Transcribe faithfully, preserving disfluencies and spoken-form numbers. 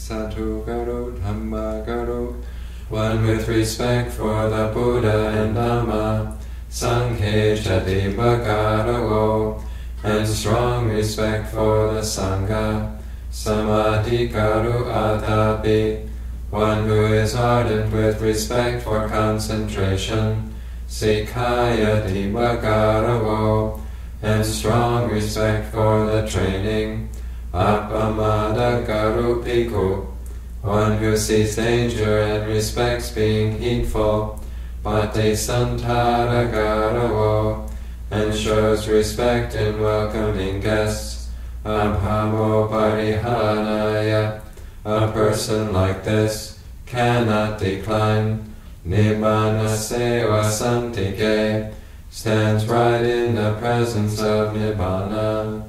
Satuguru Dhamma Guru, one with respect for the Buddha and Dhamma, Sanghe Chadibhagaro, and strong respect for the Sangha, Samadhikaru Atapi, one who is ardent with respect for concentration, Sikhaya Dibhagaro, and strong respect for the training, Appamada Garu Bhikkhu, one who sees danger and respects being heedful, Patisantara Garo, and shows respect in welcoming guests, Abhamo Parihanaya, a person like this cannot decline, Nibbana Seva Santike, stands right in the presence of Nibbana.